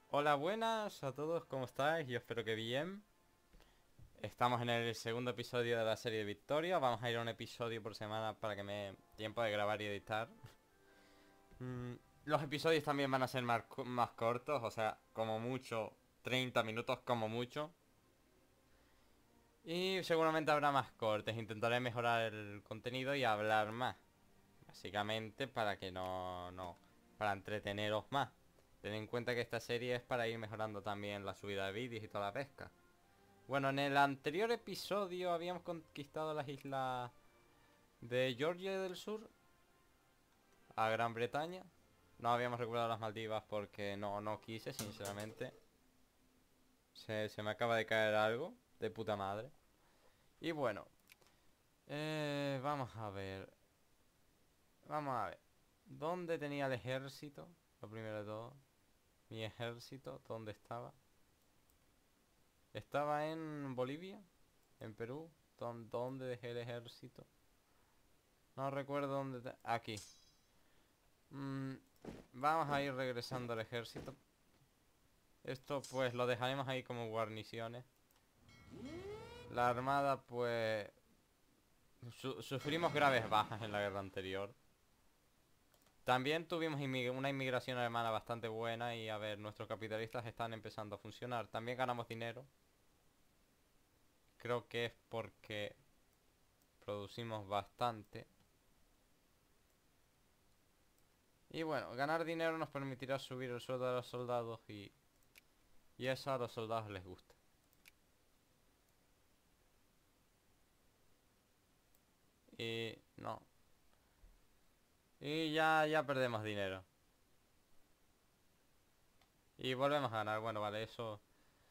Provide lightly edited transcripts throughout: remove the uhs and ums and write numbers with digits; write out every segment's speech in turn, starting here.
Hola, buenas a todos, ¿cómo estáis? Yo espero que bien. Estamos en el segundo episodio de la serie de Victoria. Vamos a ir a un episodio por semana para que me dé tiempo de grabar y editar. Mm, los episodios también van a ser más cortos, o sea, como mucho 30 minutos como mucho. Y seguramente habrá más cortes. Intentaré mejorar el contenido y hablar más. Básicamente para que para entreteneros más. Ten en cuenta que esta serie es para ir mejorando también la subida de vídeos y toda la pesca. Bueno, en el anterior episodio habíamos conquistado las islas de Georgia del Sur a Gran Bretaña. No habíamos recuperado las Maldivas porque no quise, sinceramente. Se me acaba de caer algo de puta madre. Y bueno, vamos a ver. Vamos a ver. ¿Dónde tenía el ejército? Lo primero de todo. Mi ejército, ¿dónde estaba? Estaba en Bolivia, en Perú. ¿Dónde dejé el ejército? No recuerdo dónde... Aquí. Mm, vamos a ir regresando al ejército. Esto pues lo dejaremos ahí como guarniciones. La armada pues... sufrimos graves bajas en la guerra anterior. También tuvimos una inmigración alemana bastante buena y a ver, nuestros capitalistas están empezando a funcionar. También ganamos dinero. Creo que es porque producimos bastante. Y bueno, ganar dinero nos permitirá subir el sueldo de los soldados y eso a los soldados les gusta. Y no. Y ya perdemos dinero. Y volvemos a ganar. Bueno, vale, eso...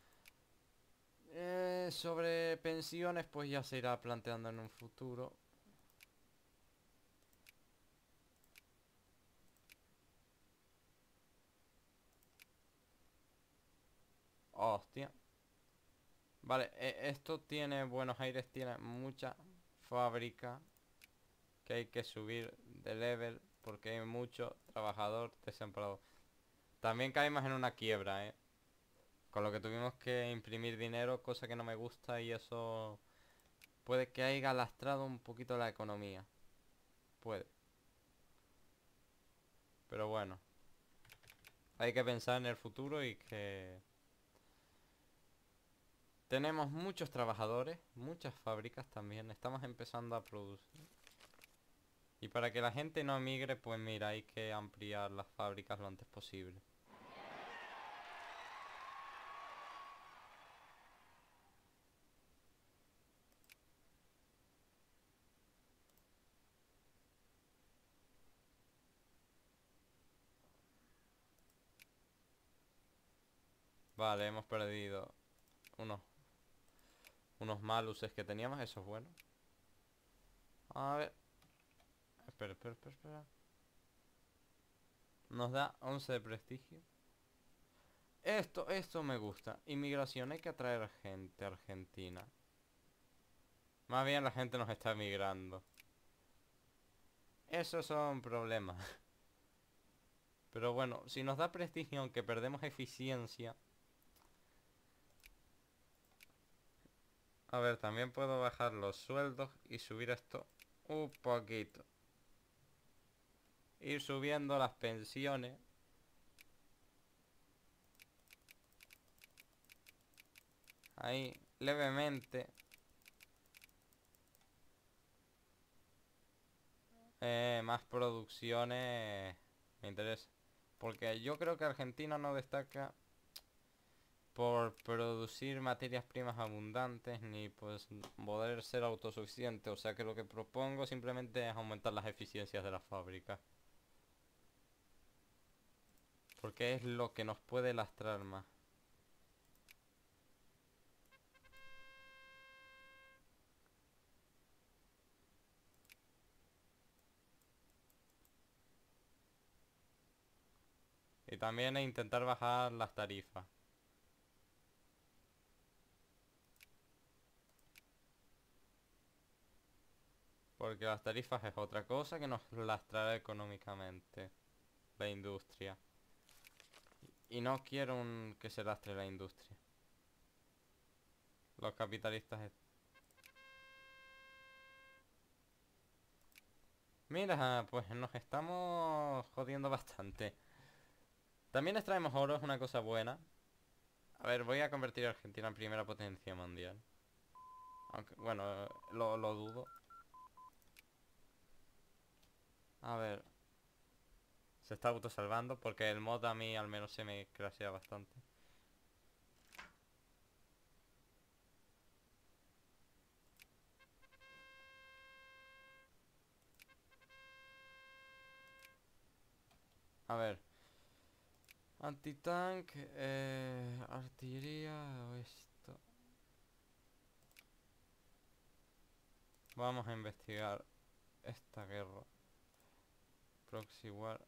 sobre pensiones, pues ya se irá planteando en un futuro. Hostia. Vale, esto tiene Buenos Aires, tiene mucha fábrica que hay que subir de level porque hay mucho trabajador desempleo. También caímos en una quiebra, con lo que tuvimos que imprimir dinero, cosa que no me gusta y eso puede que haya lastrado un poquito la economía. Puede. Pero bueno, hay que pensar en el futuro y que tenemos muchos trabajadores, muchas fábricas también. Estamos empezando a producir. Y para que la gente no emigre, pues mira, hay que ampliar las fábricas lo antes posible. Vale, hemos perdido unos, unos maluses que teníamos, eso es bueno. A ver, espera. Nos da 11 de prestigio. Esto me gusta. Inmigración, hay que atraer gente a Argentina. Más bien la gente nos está emigrando. Esos son problemas. Pero bueno, si nos da prestigio aunque perdemos eficiencia. A ver, también puedo bajar los sueldos y subir esto un poquito. Ir subiendo las pensiones. Ahí, levemente. Más producciones me interesa. Porque yo creo que Argentina no destaca por producir materias primas abundantes ni pues poder ser autosuficiente. O sea que lo que propongo simplemente es aumentar las eficiencias de la fábrica. Porque es lo que nos puede lastrar más. Y también intentar bajar las tarifas. Porque las tarifas es otra cosa que nos lastrará económicamente la industria. Y no quiero que se lastre la industria. Los capitalistas... Mira, pues nos estamos jodiendo bastante. También extraemos oro, es una cosa buena. A ver, voy a convertir a Argentina en primera potencia mundial. Aunque, bueno, lo dudo. A ver. Se está autosalvando porque el mod a mí al menos se me crashea bastante. A ver. Antitank, artillería o esto. Vamos a investigar esta guerra. Proxy War.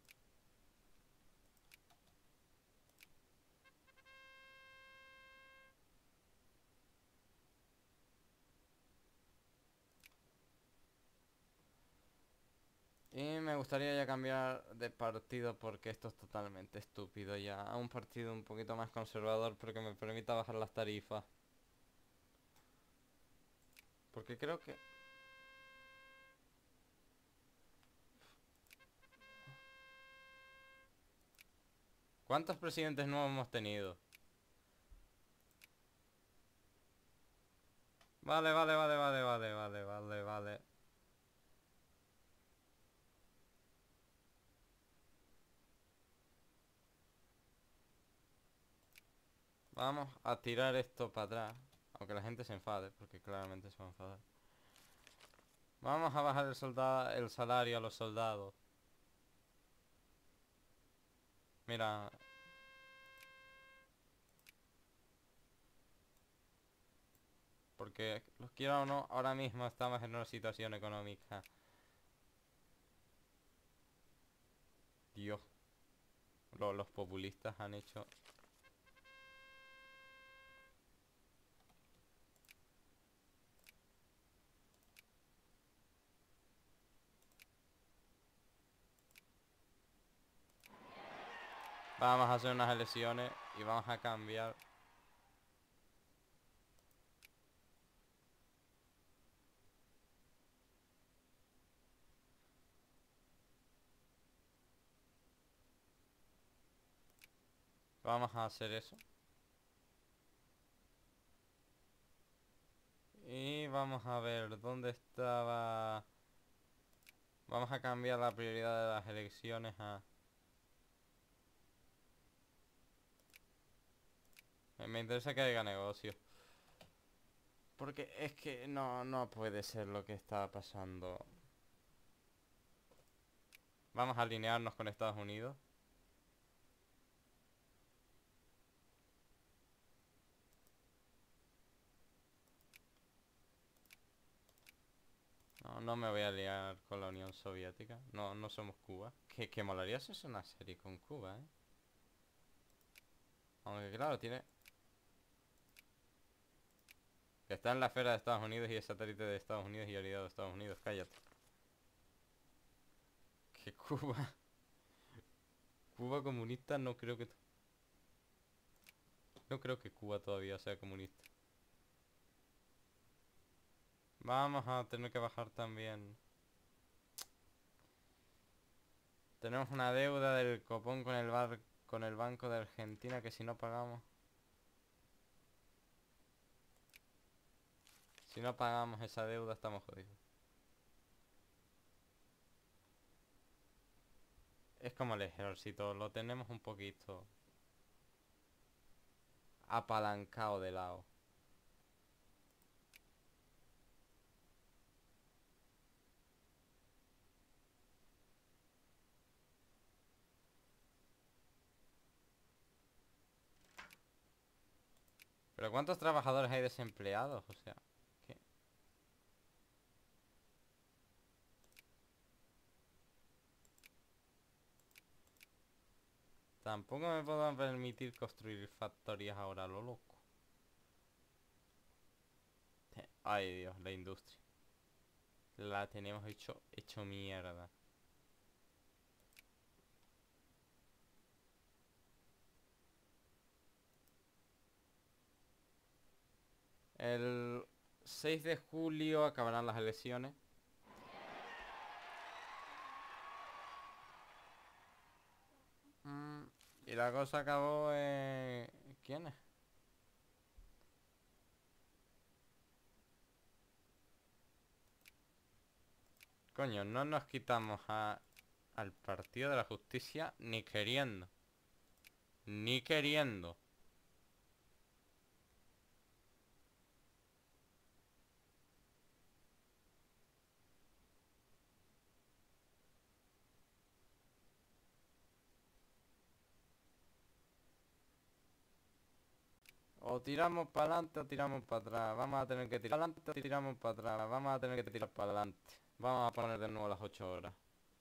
Y me gustaría ya cambiar de partido porque esto es totalmente estúpido ya. A un partido un poquito más conservador pero que me permita bajar las tarifas. Porque creo que... ¿Cuántos presidentes nuevos hemos tenido? Vale. Vamos a tirar esto para atrás. Aunque la gente se enfade, porque claramente se va a enfadar. Vamos a bajar el salario a los soldados. Mira. Porque los quiera o no, ahora mismo estamos en una situación económica. Dios. Los populistas han hecho... Vamos a hacer unas elecciones y vamos a cambiar. Vamos a hacer eso. Y vamos a ver dónde estaba... Vamos a cambiar la prioridad de las elecciones a... Me interesa que haya negocio. Porque es que no puede ser lo que está pasando. Vamos a alinearnos con Estados Unidos. No me voy a aliar con la Unión Soviética. No somos Cuba. Que molaría si es una serie con Cuba, ¿eh? Aunque claro, tiene... Que está en la esfera de Estados Unidos y es satélite de Estados Unidos y aliado de Estados Unidos. Cállate. Que Cuba... Cuba comunista no creo que... No creo que Cuba todavía sea comunista. Vamos a tener que bajar también. Tenemos una deuda del copón con el Banco de Argentina que si no pagamos... Si no pagamos esa deuda estamos jodidos. Es como el ejército, lo tenemos un poquito apalancado de lado. Pero ¿cuántos trabajadores hay desempleados? O sea, ¿qué? Tampoco me puedo permitir construir factorías ahora, lo loco. Ay Dios, la industria. La tenemos hecho mierda. El 6 de julio acabarán las elecciones. Y la cosa acabó en... ¿Quién es? Coño, no nos quitamos al Partido de la Justicia ni queriendo. Ni queriendo. O tiramos para adelante o tiramos para atrás. Vamos a tener que tirar para adelante o tiramos para atrás. Vamos a tener que tirar para adelante. Vamos a poner de nuevo las 8 horas.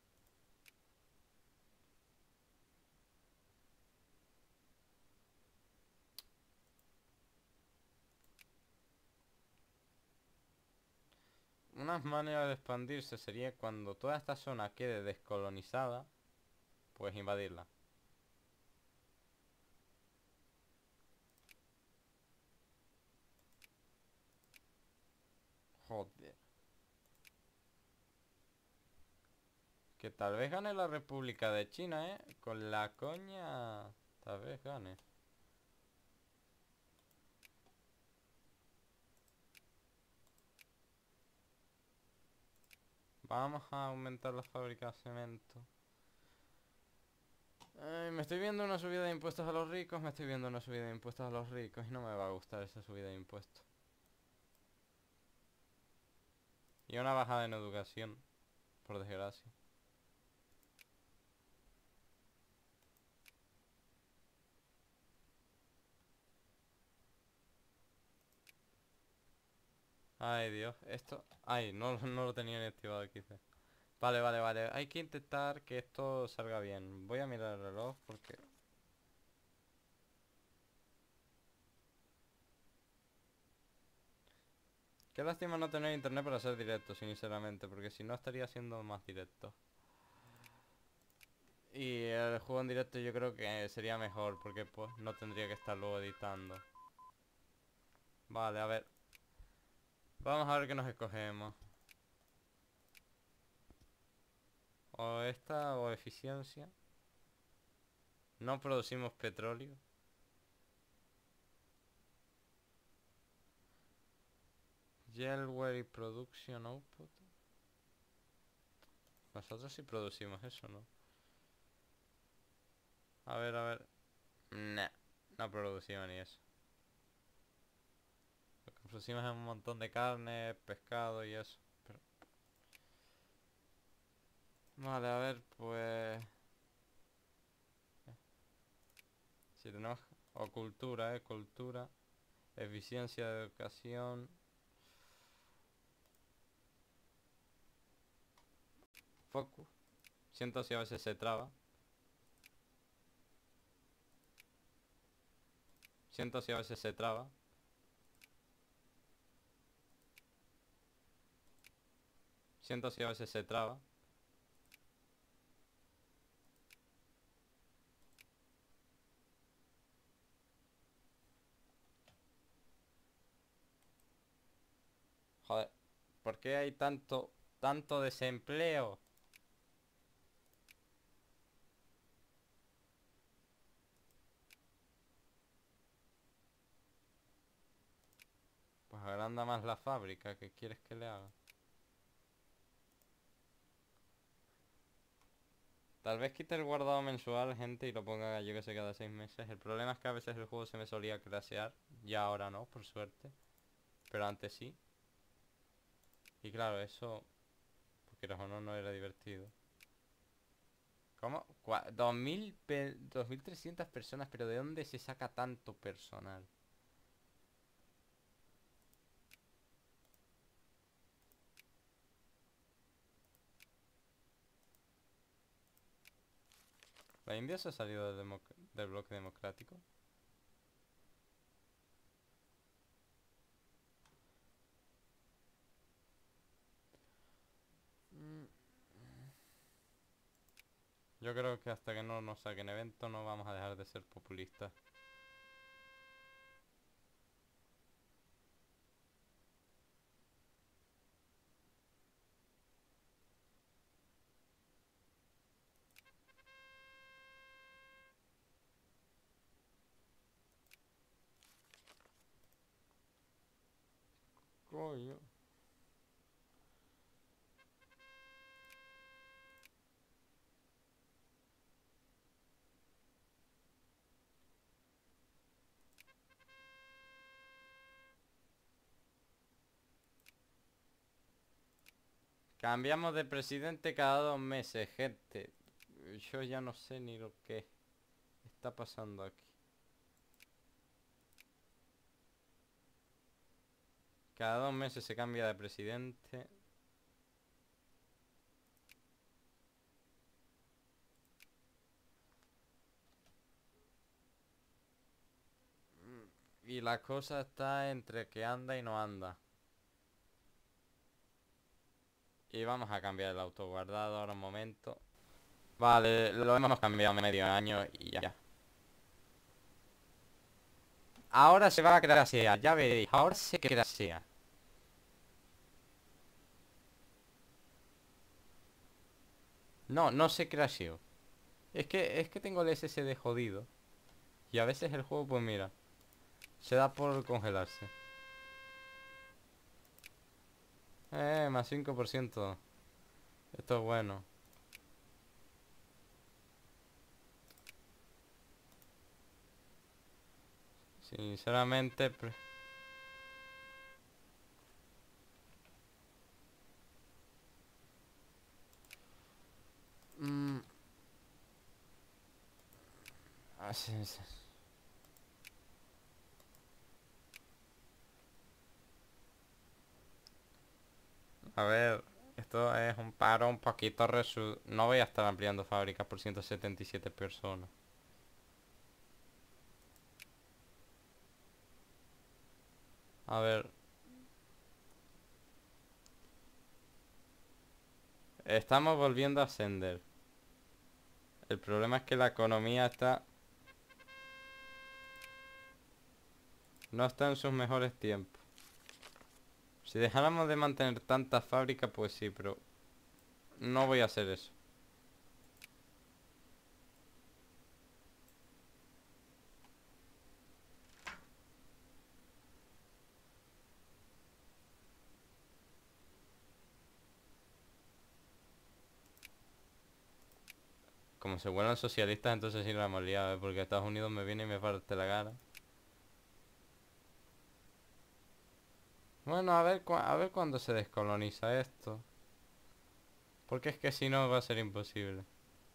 Una manera de expandirse sería cuando toda esta zona quede descolonizada, pues invadirla. Joder. Que tal vez gane la República de China, ¿eh? Con la coña... Tal vez gane. Vamos a aumentar la fábrica de cemento. Me estoy viendo una subida de impuestos a los ricos, me estoy viendo una subida de impuestos a los ricos y no me va a gustar esa subida de impuestos. Y una bajada en educación, por desgracia. Ay, Dios, esto... Ay, no lo tenía ni activado quizás. Vale, vale, vale. Hay que intentar que esto salga bien. Voy a mirar el reloj porque... Qué lástima no tener internet para hacer directo, sinceramente, porque si no estaría haciendo más directo. Y el juego en directo yo creo que sería mejor, porque pues no tendría que estarlo editando. Vale, a ver. Vamos a ver qué nos escogemos. O esta o eficiencia. No producimos petróleo. Jailware Production Output. Nosotros sí producimos eso, ¿no? A ver, a ver. Nah, no producimos ni eso. Lo que producimos es un montón de carne, pescado y eso. Pero... Vale, a ver, pues... Si tenemos... O cultura, cultura. Eficiencia de educación. Focus. Siento si a veces se traba. Siento si a veces se traba. Siento si a veces se traba. Joder, ¿por qué hay tanto desempleo? Pues agranda más la fábrica, ¿qué quieres que le haga? Tal vez quite el guardado mensual, gente, y lo ponga yo que sé cada 6 meses. El problema es que a veces el juego se me solía crashear. Ya ahora no, por suerte. Pero antes sí. Y claro, eso... Porque o no era divertido. ¿Cómo? 2300 personas, pero ¿de dónde se saca tanto personal? ¿La India se ha salido del bloque democrático? Mm, Yo creo que hasta que no nos saquen evento no vamos a dejar de ser populistas. Coño. Cambiamos de presidente cada 2 meses, gente. Yo ya no sé ni lo que está pasando aquí. Cada 2 meses se cambia de presidente. Y la cosa está entre que anda y no anda. Y vamos a cambiar el autoguardado ahora un momento. Vale, lo hemos cambiado medio año y ya. Ahora se va a crashear, ya veréis. Ahora se crashea. No, no se crasheó. Es que tengo el SSD jodido. Y a veces el juego, pues mira, se da por congelarse. Más 5%. Esto es bueno. Sinceramente... Mm, sí, sí. A ver, esto es un paro un poquito No voy a estar ampliando fábricas por 177 personas. A ver, estamos volviendo a ascender. El problema es que la economía no está en sus mejores tiempos. Si dejáramos de mantener tantas fábricas, pues sí, pero no voy a hacer eso. Como se vuelvan socialistas, entonces sí la hemos liado, ¿eh? Porque Estados Unidos me viene y me parte la cara. Bueno, a ver cuándo se descoloniza esto. Porque es que si no va a ser imposible.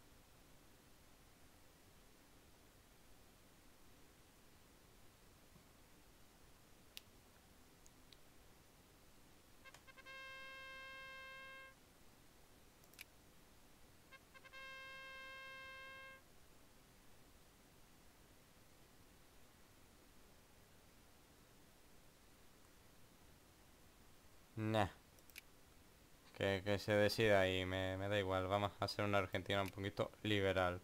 Nah, que se decida y me da igual. Vamos a hacer una Argentina un poquito liberal.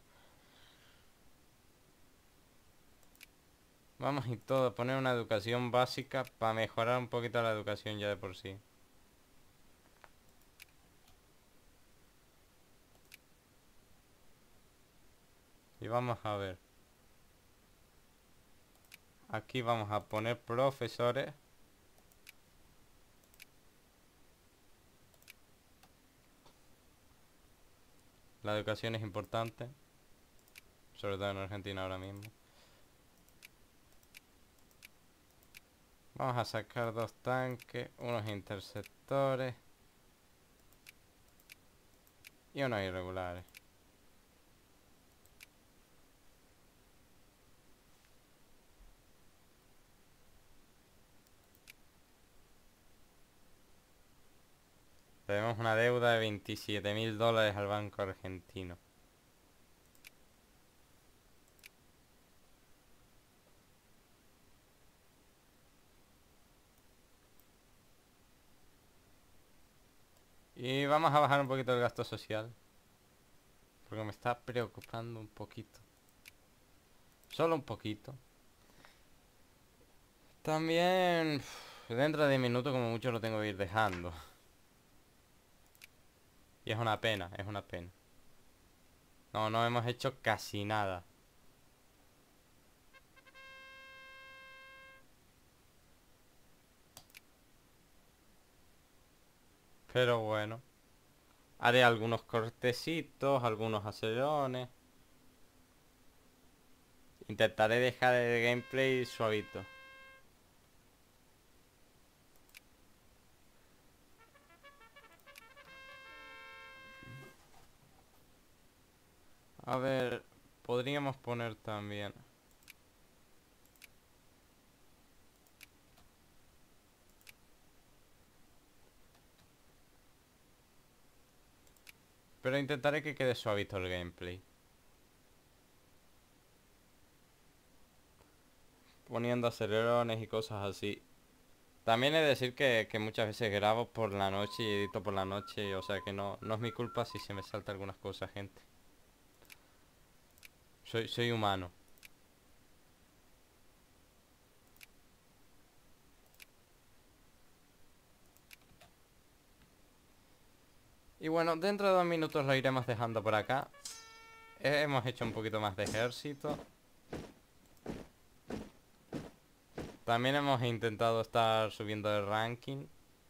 Vamos y todo a poner una educación básica para mejorar un poquito la educación ya de por sí. Y vamos a ver. Aquí vamos a poner profesores. La educación es importante. Sobre todo en Argentina ahora mismo. Vamos a sacar 2 tanques, unos interceptores y unos irregulares. Tenemos una deuda de 27.000 dólares al banco argentino. Y vamos a bajar un poquito el gasto social. Porque me está preocupando un poquito. Solo un poquito. También... Dentro de minutos como mucho lo tengo que ir dejando. Y es una pena, es una pena. No hemos hecho casi nada. Pero bueno. Haré algunos cortecitos, algunos acelerones. Intentaré dejar el gameplay suavito. A ver, podríamos poner también. Pero intentaré que quede suavito el gameplay. Poniendo acelerones y cosas así. También he de decir que muchas veces grabo por la noche y edito por la noche. O sea que no es mi culpa si se me salta algunas cosas, gente. Soy humano. Y bueno, dentro de 2 minutos lo iremos dejando por acá. Hemos hecho un poquito más de ejército. También hemos intentado estar subiendo el ranking.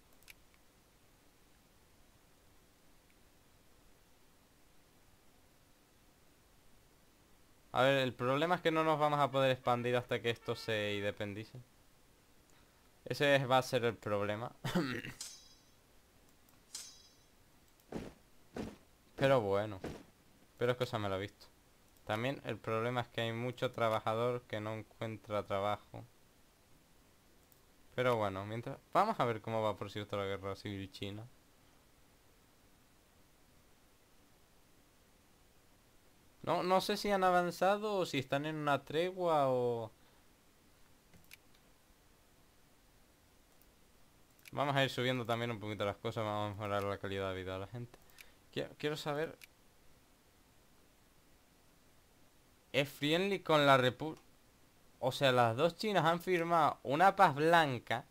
A ver, el problema es que no nos vamos a poder expandir hasta que esto se independice. Ese va a ser el problema. Pero bueno. Pero es cosa me lo he visto. También el problema es que hay mucho trabajador que no encuentra trabajo. Pero bueno, mientras... Vamos a ver cómo va, por cierto, la guerra civil china. No sé si han avanzado o si están en una tregua o... Vamos a ir subiendo también un poquito las cosas, vamos a mejorar la calidad de vida de la gente. Quiero saber... ¿Es friendly con la República? O sea, las dos Chinas han firmado una paz blanca.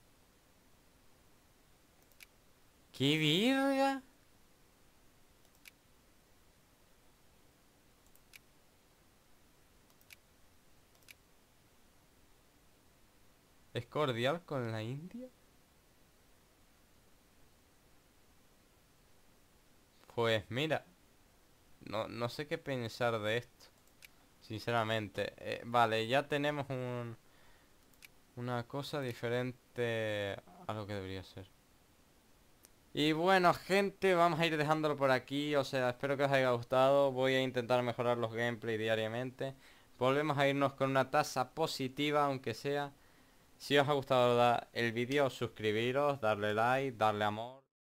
¡Qué virga! ¿Es cordial con la India? Pues mira, no sé qué pensar de esto, sinceramente. Vale, ya tenemos una cosa diferente a lo que debería ser. Y bueno, gente, vamos a ir dejándolo por aquí. O sea, espero que os haya gustado. Voy a intentar mejorar los gameplays diariamente. Volvemos a irnos con una tasa positiva, aunque sea. Si os ha gustado el vídeo, suscribiros, darle like, darle amor.